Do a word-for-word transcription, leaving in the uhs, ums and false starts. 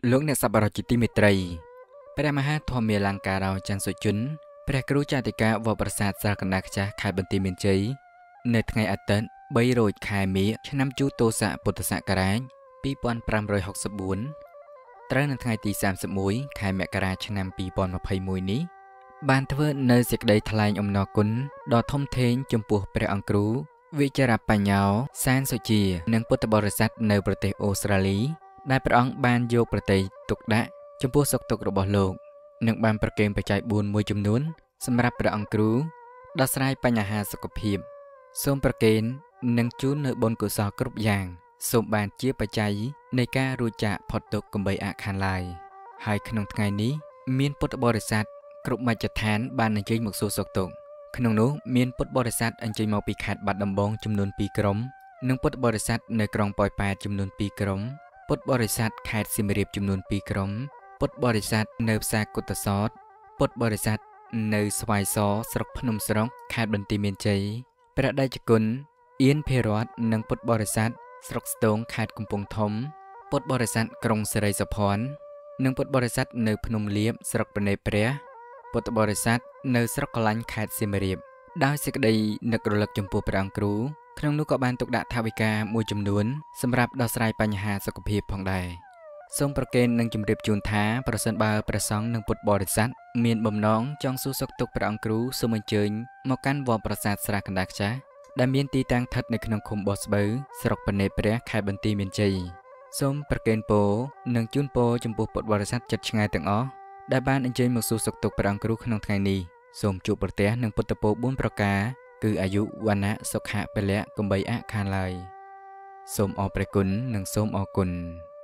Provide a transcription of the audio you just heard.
លោកអ្នកសប្បុរសជាទីមេត្រីព្រះមហាធម្មមាលង្ការោច័ន្ទសុជុនព្រះគ្រូចាតិកាវត្តប្រាសាទស្រះកណ្ដាលខ្ចាស់ខេត្តបន្ទាយមានជ័យនៅថ្ងៃអាទិត្យបីរោចខែមិញឆ្នាំជូតោស័កពុទ្ធសករាជពីរពាន់ប្រាំរយហកសិបបួនត្រូវនៅថ្ងៃទីសាមសិបមួយខែមករាឆ្នាំពីរពាន់ម្ភៃមួយនេះបានធ្វើនៅសេចក្តីថ្លែងអំណរគុណដ៏ធំធេងចំពោះព្រះអង្គគ្រូវិចារបញ្ញោសានសុជានិងពុទ្ធបរិស័ទនៅប្រទេសអូស្ត្រាលីដែលព្រះអង្គបានយកប្រតិទុកដាក់ចំពោះសុខទុក្ខរបស់លោកនិងបានប្រគេនបច្ច័យបួនមួយចំនួនសម្រាប់ព្រះអង្គគ្រូដោះស្រាយបញ្ហាសុខភាពសូមប្រគេននិងជូននៅបុណ្យកុសលគ្រប់យ៉ាងសូមបានជាបច្ច័យនៃការរួចចាកផុតទុក្ខកំបីអខានឡើយហើយក្នុងថ្ងៃនេះមានពុទ្ធបរិស័ទគ្រប់មជ្ឈដ្ឋានបានអញ្ជើញមកសួរសុខទុក្ខក្នុងនោះមានពុទ្ធបរិស័ទអញ្ជើញមកពីខេត្តបាត់ដំបងចំនួនពីរក្រុមនិងពុទ្ធបរិស័ទនៅក្រុងប៉ោយប៉ែតចំនួនពីរក្រុមពុទ្ធបរិស័ទខេត្តសៀមរាបចំនួនពីរក្រុមពុទ្ធបរិស័ទនៅផ្សារគុតសោតពុទ្ធបរិស័ទនៅស្វាយសស្រុកភ្នំស្រុកខេត្តបន្ទាយមានជ័យព្រះតេជគុណអៀនភិរតនិងពុទ្ធបរិស័ទស្រុកស្ទងខេត្តកំពង់ធំពុទ្ធបរិស័ទក្រុងសិរីសភ័ណ្ឌនិងពុទ្ធបរិស័ទនៅភ្នំលៀបស្រុកព្រះនេព្រះពុទ្ធបរិស័ទនៅស្រុកកលាញ់ខេត្តសៀមរាបដោយសេចក្តីនឹករលឹកចំពោះព្រះអង្គគ្រូក្នុងនោះក៏បានទុកដាក់ថវិកាមួយចំនួនសម្រាប់ដោះស្រាយបញ្ហាសុខភាពផងដែរសូមប្រគេននិងជម្រាបជូនថាប្រសិនបើព្រះសង្ឃនិងពុទ្ធបរិស័ទមានបំណងចង់សួរសុខទុក្ខព្រះអង្គគ្រូសូមអញ្ជើញមកកាន់វត្តប្រាសាទស្រះកណ្ដាលខ្ចាស់ដែលមានទីតាំងស្ថិតនៅក្នុងឃុំបោះស្បូវស្រុកព្រះនេព្រះខេត្តបន្ទាយមានជ័យសូមប្រគេនពរនិងជូនពរចំពោះពុទ្ធបរិស័ទចិត្តឆ្ងាយទាំងអស់ដែលបានអញ្ជើញមកសួរសុខទុក្ខព្រះអង្គគ្រូក្នុងថ្ងៃនេះសូមជួបប្រទះនឹងពុទ្ធពរបួនប្រការគឺអាយុវណ្ណៈសុខៈពលៈកំបីអខានឡើយសូមអរព្រះគុណនិងសូមអរគុណ